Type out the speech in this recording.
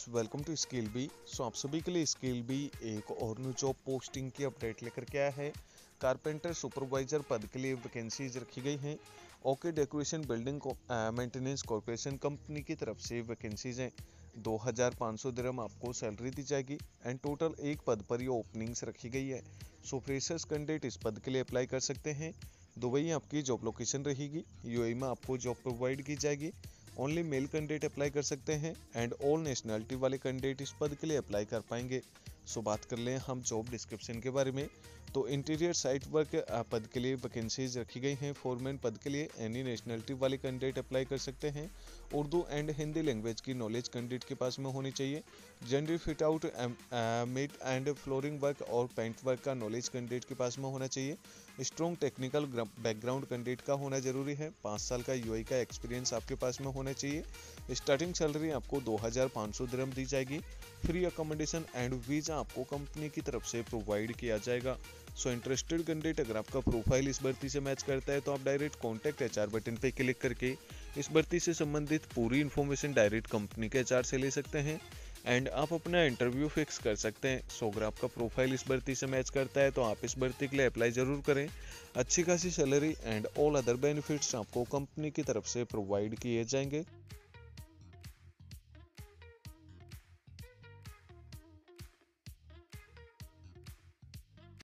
Welcome to skill B. आप सभी के लिए स्किल बी एक और न्यू जॉब पोस्टिंग की अपडेट लेकर के आया है। कारपेंटर सुपरवाइजर पद के लिए वैकेंसीज रखी गई हैं। Okay decoration building maintenance corporation company की तरफ से वैकेंसीज हैं। 2500 दिरहम आपको सैलरी दी जाएगी एंड टोटल एक पद पर ये ओपनिंग्स रखी गई है। सो फ्रेशर्स कैंडिडेट इस पद के लिए अप्लाई कर सकते हैं। दुबई आपकी जॉब लोकेशन रहेगी। यूएई में आपको जॉब प्रोवाइड की जाएगी। ओनली मेल कैंडिडेट अप्लाई कर सकते हैं एंड ऑल नेशनलिटी वाले कैंडिडेट इस पद के लिए अप्लाई कर पाएंगे। सो बात कर लें हम जॉब डिस्क्रिप्शन के बारे में, तो इंटीरियर साइट वर्क पद के लिए वैकेंसीज रखी गई हैं। फोरमैन पद के लिए एनी नेशनलिटी वाले कैंडिडेट अप्लाई कर सकते हैं। उर्दू एंड हिंदी लैंग्वेज की नॉलेज कैंडिडेट के पास में होनी चाहिए। General fit out mate and flooring work और पेंट वर्क का नॉलेज कैंडिडेट के पास में होना चाहिए। स्ट्रॉन्ग टेक्निकल बैकग्राउंड कैंडिडेट का होना जरूरी है। 5 साल का यूआई का एक्सपीरियंस आपके पास में होना चाहिए। स्टार्टिंग सैलरी आपको 2500 दिरहम दी जाएगी। फ्री अकोमोडेशन एंड वीजा आपको कंपनी की तरफ से प्रोवाइड किया जाएगा। सो इंटरेस्टेड कैंडिडेट अगर आपका प्रोफाइल इस भर्ती से मैच करता है तो आप डायरेक्ट कॉन्टैक्ट एचआर बटन पे क्लिक करके इस भर्ती से संबंधित पूरी इन्फॉर्मेशन डायरेक्ट कंपनी के एचआर से ले सकते हैं एंड आप अपना इंटरव्यू फिक्स कर सकते हैं। सो अगर आपका प्रोफाइल इस भर्ती से मैच करता है तो आप इस भर्ती के लिए अप्लाई जरूर करें। अच्छी खासी salary and all other benefits आपको कंपनी की तरफ से प्रोवाइड किए जाएंगे।